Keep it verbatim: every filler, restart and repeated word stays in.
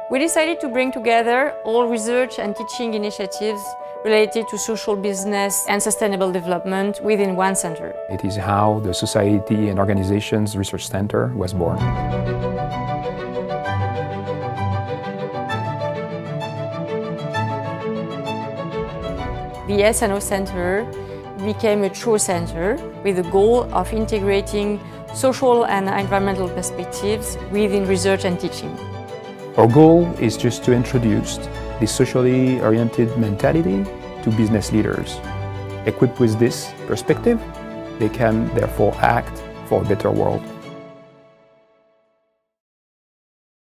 We decided to bring together all research and teaching initiatives related to social business and sustainable development within one center. It is how the Society and Organizations Research Center was born. The S and O Center became a true center with the goal of integrating social and environmental perspectives within research and teaching. Our goal is just to introduce this socially oriented mentality to business leaders. Equipped with this perspective, they can therefore act for a better world.